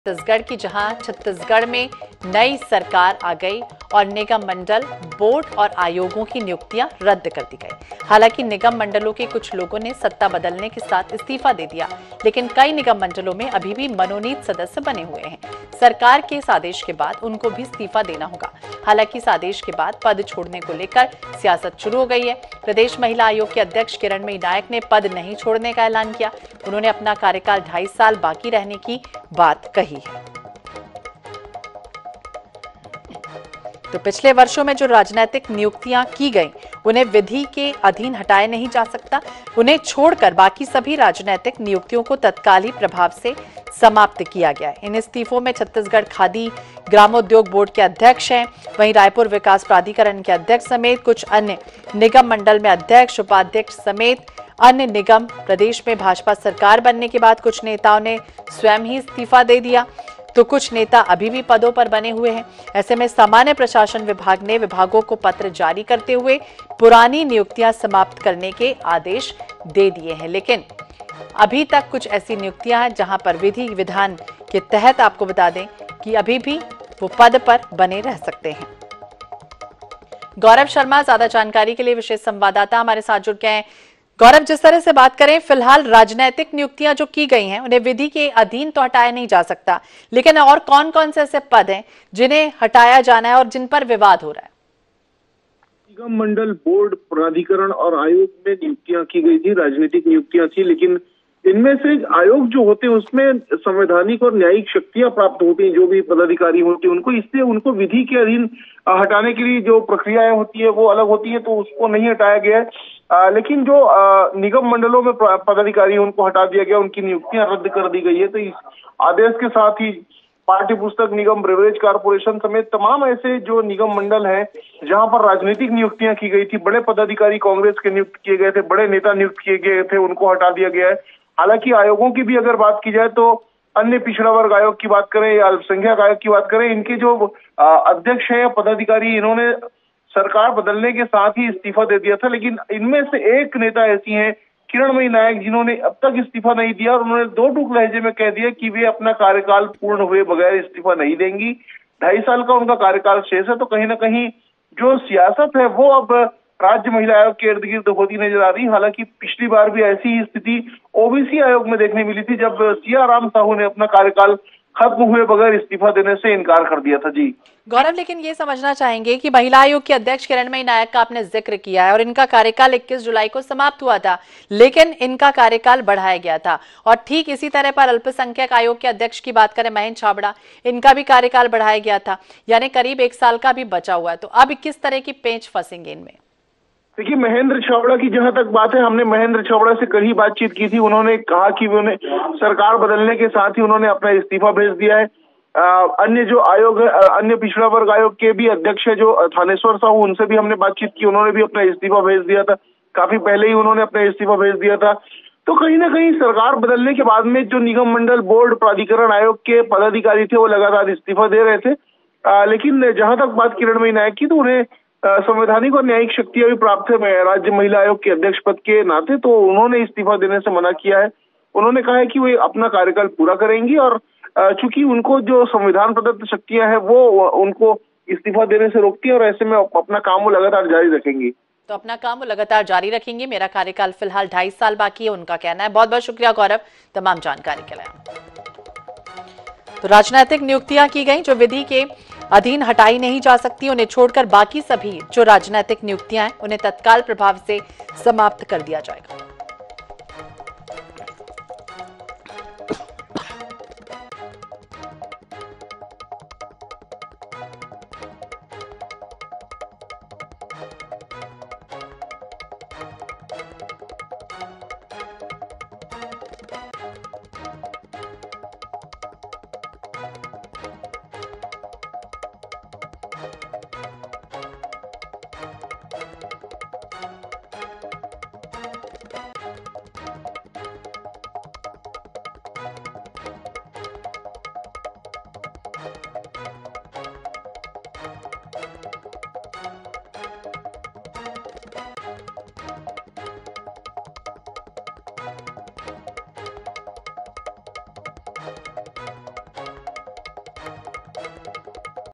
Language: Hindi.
छत्तीसगढ़ की, जहां छत्तीसगढ़ में नई सरकार आ गई और निगम मंडल, बोर्ड और आयोगों की नियुक्तियां रद्द कर दी गई। हालांकि निगम मंडलों के कुछ लोगों ने सत्ता बदलने के साथ इस्तीफा दे दिया, लेकिन कई निगम मंडलों में अभी भी मनोनीत सदस्य बने हुए हैं। सरकार के इस आदेश के बाद उनको भी इस्तीफा देना होगा। हालांकि इस आदेश के बाद पद छोड़ने को लेकर सियासत शुरू हो गई है। प्रदेश महिला आयोग के अध्यक्ष किरणमयी नायक ने पद नहीं छोड़ने का ऐलान किया। उन्होंने अपना कार्यकाल 2.5 साल बाकी रहने की बात कही है। तो पिछले वर्षों में जो राजनीतिक नियुक्तियां की गईं, उन्हें विधि के अधीन हटाया नहीं जा सकता। उन्हें छोड़कर बाकी सभी राजनीतिक नियुक्तियों को तत्काली प्रभाव से समाप्त किया गया है। इन इस्तीफों में छत्तीसगढ़ खादी ग्रामोद्योग बोर्ड के अध्यक्ष हैं, वहीं रायपुर विकास प्राधिकरण के अध्यक्ष समेत कुछ अन्य निगम मंडल में अध्यक्ष, उपाध्यक्ष समेत अन्य निगम। प्रदेश में भाजपा सरकार बनने के बाद कुछ नेताओं ने स्वयं ही इस्तीफा दे दिया, तो कुछ नेता अभी भी पदों पर बने हुए हैं। ऐसे में सामान्य प्रशासन विभाग ने विभागों को पत्र जारी करते हुए पुरानी नियुक्तियां समाप्त करने के आदेश दे दिए हैं। लेकिन अभी तक कुछ ऐसी नियुक्तियां हैं जहां पर विधि विधान के तहत आपको बता दें कि अभी भी वो पद पर बने रह सकते हैं। गौरव शर्मा ज्यादा जानकारी के लिए विशेष संवाददाता हमारे साथ जुड़ गए हैं। गौरव, जिस तरह से बात करें, फिलहाल राजनीतिक नियुक्तियां जो की गई हैं उन्हें विधि के अधीन तो हटाया नहीं जा सकता, लेकिन और कौन कौन से ऐसे पद हैं जिन्हें हटाया जाना है और जिन पर विवाद हो रहा है? निगम मंडल, बोर्ड, प्राधिकरण और आयोग में नियुक्तियां की गई थी, राजनीतिक नियुक्तियां थी, लेकिन इनमें से आयोग जो होते हैं उसमें संवैधानिक और न्यायिक शक्तियां प्राप्त होती हैं। जो भी पदाधिकारी होते हैं उनको, इससे उनको विधि के अधीन हटाने के लिए जो प्रक्रियाएं होती है वो अलग होती है, तो उसको नहीं हटाया गया है। लेकिन जो निगम मंडलों में पदाधिकारी उनको हटा दिया गया, उनकी नियुक्तियां रद्द कर दी गई है। तो इस आदेश के साथ ही पाठ्य पुस्तक निगम, ब्रेवरेज कारपोरेशन समेत तमाम ऐसे जो निगम मंडल हैं जहां पर राजनीतिक नियुक्तियां की गई थी, बड़े पदाधिकारी कांग्रेस के नियुक्त किए गए थे, बड़े नेता नियुक्त किए गए थे, उनको हटा दिया गया है। हालांकि आयोगों की भी अगर बात की जाए तो अन्य पिछड़ा वर्ग आयोग की बात करें या अल्पसंख्यक आयोग की बात करें, इनके जो अध्यक्ष हैं, पदाधिकारी, इन्होंने सरकार बदलने के साथ ही इस्तीफा दे दिया था। लेकिन इनमें से एक नेता ऐसी हैं, किरणमयी नायक, जिन्होंने अब तक इस्तीफा नहीं दिया और उन्होंने दो टूक लहजे में कह दिया कि वे अपना कार्यकाल पूर्ण हुए बगैर इस्तीफा नहीं देंगी। 2.5 साल का उनका कार्यकाल शेष है। तो कहीं ना कहीं जो सियासत है वो अब राज्य महिला आयोग के इर्द गिर्द होती नजर आ रही। हालांकि पिछली बार भी ऐसी ही स्थिति ओबीसी आयोग में देखने मिली थी, जब सिया राम साहू ने अपना कार्यकाल खत्म हुए बगैर इस्तीफा देने से इनकार कर दिया था। जी गौरव, लेकिन ये समझना चाहेंगे कि महिला आयोग के अध्यक्ष किरणमयी नायक का आपने जिक्र किया है और इनका कार्यकाल 21 जुलाई को समाप्त हुआ था, लेकिन इनका कार्यकाल बढ़ाया गया था। और ठीक इसी तरह पर अल्पसंख्यक आयोग के अध्यक्ष की बात करें, महेंद्र छाबड़ा, इनका भी कार्यकाल बढ़ाया गया था, यानी करीब 1 साल का भी बचा हुआ है। तो अब किस तरह की पेंच फंसेंगे इनमें? देखिए, महेंद्र छाबड़ा की जहां तक बात है, हमने महेंद्र छाबड़ा से कल ही बातचीत की थी। उन्होंने कहा कि उन्हें सरकार बदलने के साथ ही उन्होंने अपना इस्तीफा भेज दिया है। अन्य जो आयोग है, अन्य पिछड़ा वर्ग आयोग के भी अध्यक्ष है जो थानेश्वर साहू, उनसे भी हमने बातचीत की, उन्होंने भी अपना इस्तीफा भेज दिया था। काफी पहले ही उन्होंने अपना इस्तीफा भेज दिया था। तो कहीं ना कहीं सरकार बदलने के बाद में जो निगम मंडल, बोर्ड, प्राधिकरण, आयोग के पदाधिकारी थे वो लगातार इस्तीफा दे रहे थे। लेकिन जहां तक बात किरणमयी नायक की, तो उन्हें संवैधानिक और न्यायिक शक्तियां भी प्राप्त है राज्य महिला आयोग के अध्यक्ष पद के नाते, तो उन्होंने इस्तीफा देने से मना किया है। उन्होंने कहा है कि वे अपना कार्यकाल पूरा करेंगी और चूंकि उनको जो संविधान प्रदत्त शक्तियां हैं वो उनको इस्तीफा देने से रोकती है और ऐसे में अपना काम वो लगातार जारी रखेंगी। तो अपना काम वो लगातार जारी रखेंगे। मेरा कार्यकाल फिलहाल 2.5 साल बाकी है, उनका कहना है। बहुत बहुत शुक्रिया गौरव तमाम जानकारी के लिए। तो राजनीतिक नियुक्तियां की गई जो विधि के अधीन हटाई नहीं जा सकती, उन्हें छोड़कर बाकी सभी जो राजनीतिक नियुक्तियां हैं उन्हें तत्काल प्रभाव से समाप्त कर दिया जाएगा।